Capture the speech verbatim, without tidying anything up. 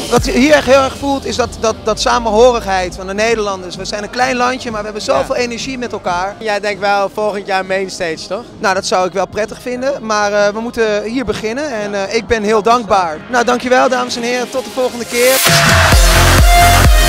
Wat je hier echt heel erg voelt is dat, dat, dat samenhorigheid van de Nederlanders. We zijn een klein landje, maar we hebben zoveel ja. energie met elkaar. Jij denkt wel volgend jaar mainstage, toch? Nou, dat zou ik wel prettig vinden, maar uh, we moeten hier beginnen en uh, ik ben heel dankbaar. Nou, dankjewel dames en heren, tot de volgende keer.